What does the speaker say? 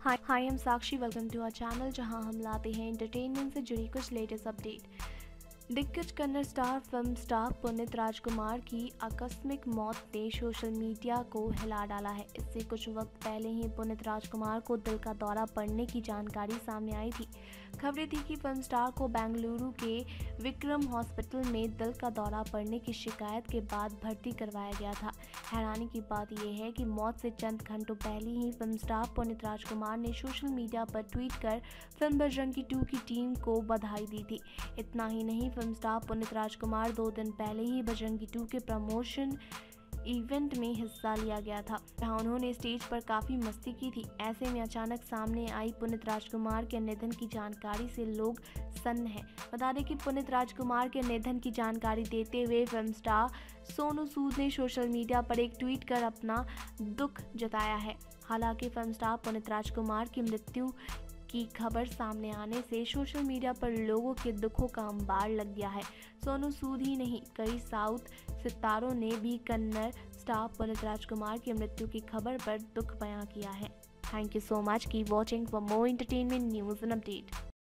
Hi I am Sakshi. Welcome to our channel जहां हम लाते हैं एंटरटेनमेंट से जुड़ी कुछ लेटेस्ट अपडेट। दिग्गज Kannada star film star Puneeth Rajkumar की आकस्मिक मौत ने सोशल मीडिया को हिला डाला है। इससे कुछ वक्त पहले ही पुनीत राजकुमार को दिल का दौरा पड़ने की जानकारी सामने आई थी। खबरें थी कि फिल्म स्टार को बेंगलुरु के विक्रम हॉस्पिटल में दिल का दौरा पड़ने की शिकायत के बाद भर्ती करवाया गया था। हैरानी की बात यह है कि मौत से चंद घंटों पहले ही फिल्म स्टार पुनीत राजकुमार ने सोशल मीडिया पर ट्वीट कर फिल्म बजरंगी 2 की टीम को बधाई दी थी। इतना ही नहीं, फिल्म स्टार पुनीत राजकुमार 2 दिन पहले ही बजरंगी 2 के प्रमोशन इवेंट में हिस्सा लिया गया था, जहां उन्होंने स्टेज पर काफी मस्ती की थी। ऐसे में अचानक सामने आई पुनीत राजकुमार के निधन की जानकारी से लोग सन्न हैं। बता दें कि पुनीत राजकुमार के निधन की जानकारी देते हुए फिल्म स्टार सोनू सूद ने सोशल मीडिया पर एक ट्वीट कर अपना दुख जताया है। हालांकि फिल्म स्टार पुनीत राजकुमार की मृत्यु की खबर सामने आने से सोशल मीडिया पर लोगों के दुखों का अंबार लग गया है। सोनू सूद ही नहीं, कई साउथ सितारों ने भी कन्नड़ स्टार पुनीत राजकुमार की मृत्यु की खबर पर दुख बयां किया है। Thank you so much, keep watching for more entertainment news and update.